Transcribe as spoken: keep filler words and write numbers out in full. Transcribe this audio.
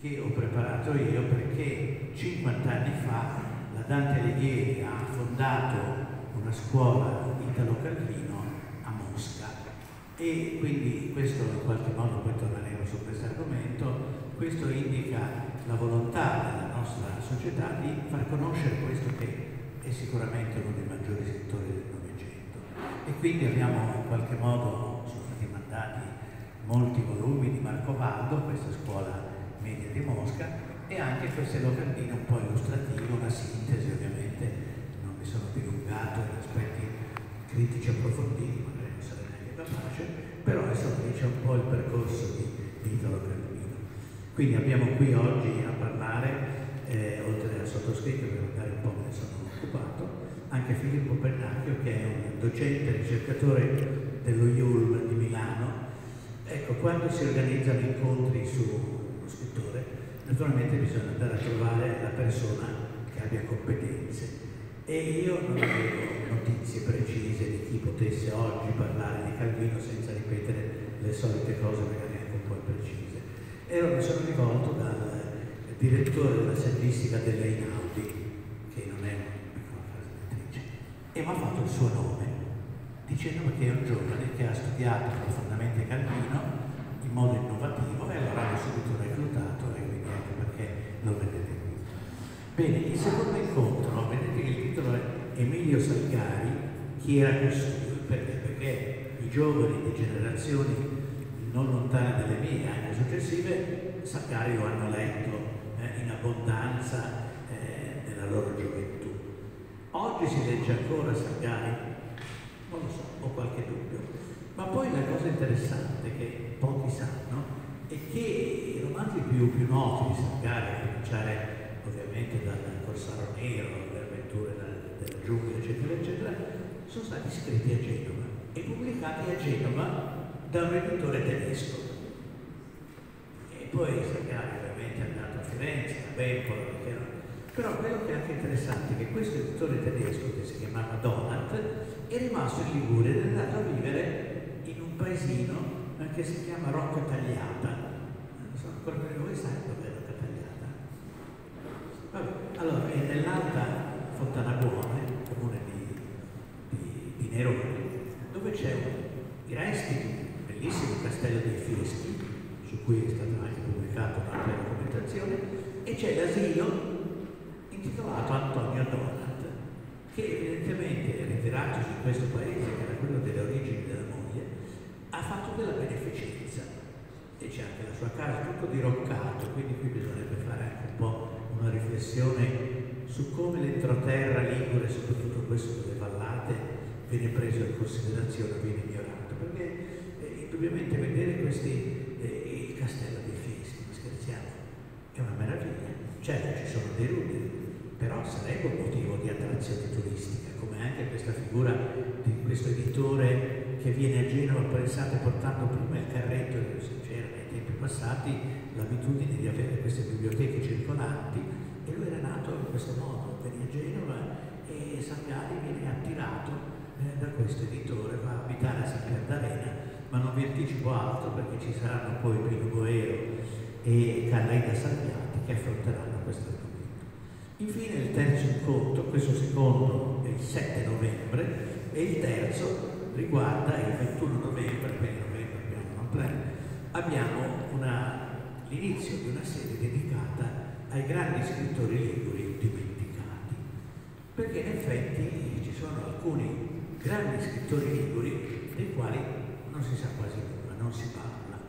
che ho preparato io, perché cinquanta anni fa la Dante Alighieri ha fondato una scuola Italo-Calvino a Mosca, e quindi questo, in qualche modo, poi torneremo su questo argomento, questo indica la volontà della nostra società di far conoscere questo che è sicuramente uno dei maggiori scrittori del Novecento. E quindi abbiamo in qualche modo, sono stati mandati molti volumi di Marco Baldo, questa scuola media di Mosca, e anche queste locandine un po' illustrative, una sintesi. Ovviamente non mi sono dilungato in aspetti critici approfonditi, magari non sarei neanche capace, però insomma dice un po' il percorso di, di Italo Calvino. Quindi abbiamo qui oggi a parlare, eh, oltre al sottoscritto, che magari un po' me ne sono occupato, anche Filippo Pennacchio, che è un docente ricercatore dello I U L M di Milano. Ecco, quando si organizzano incontri su uno scrittore, naturalmente bisogna andare a trovare la persona che abbia competenze, e io non avevo notizie precise di chi potesse oggi parlare di Calvino senza ripetere le solite cose, magari anche un po' imprecise. E allora mi sono rivolto dal direttore della saggistica dell'Einaudi, che non è una piccola trasmettrice, e mi ha fatto il suo nome, dicendo che è un giovane che ha studiato profondamente Calvino in modo innovativo, e allora l'ho subito reclutato, e quindi ecco perché lo vedete qui. Bene, il secondo incontro, vedete che il titolo è Emilio Salgari, chi era costui? Perché? Perché i giovani di generazioni non lontane dalle mie, anche successive, Salgari lo hanno letto eh, in abbondanza eh, nella loro gioventù. Oggi si legge ancora Salgari? Non lo so, ho qualche dubbio. Ma poi la cosa interessante che pochi sanno è che i romanzi più, più noti di Salgari, a cominciare ovviamente dal Corsaro Nero, le avventure della giungla, eccetera, eccetera, sono stati scritti a Genova e pubblicati a Genova da un editore tedesco. E poi Salgari ovviamente è andato a Firenze, a Bempola, però quello che è anche interessante è che questo editore tedesco, che si chiamava Donat, è rimasto in Liguria ed è andato a vivere in un paesino che si chiama Rocca Tagliata. Non so, ancora per voi sai dove è Rocca Tagliata? Vabbè, allora, è nell'alta Fontana Buona, comune di, di, di Nerone, dove c'è i resti di un bellissimo castello dei Fieschi, su cui è stata anche pubblicata una documentazione, e c'è l'asilo intitolato Antonio Donat, che evidentemente, ritiratosi in questo paese, che era quello delle origini della moglie, ha fatto della beneficenza, e c'è anche la sua casa, tutto diroccato, quindi qui bisognerebbe fare anche un po' una riflessione su come l'entroterra ligure, soprattutto questo delle vallate, viene preso in considerazione, viene ignorato, perché eh, indubbiamente vedere questi, eh, il castello dei Fieschi, ma scherziamo, è una meraviglia. Certo, ci sono dei ruderi, però sarebbe un motivo di attrazione turistica, come anche questa figura di questo editore che viene a Genova, pensate, portando prima il carretto, c'era nei tempi passati l'abitudine di avere queste biblioteche circolanti, e lui era nato in questo modo, veniva a Genova e Salgari viene attirato eh, da questo editore, va a abitare a San Pier d'Arena, ma non vi anticipo altro perché ci saranno poi Pino Boero e Carlina Salviati che affronteranno questo argomento. Infine il terzo incontro, questo secondo è il sette novembre e il terzo riguarda il ventuno novembre, quindi novembre abbiamo un pleno, abbiamo l'inizio di una serie dedicata ai grandi scrittori liguri dimenticati, perché in effetti ci sono alcuni grandi scrittori liguri dei quali non si sa quasi nulla, non si parla.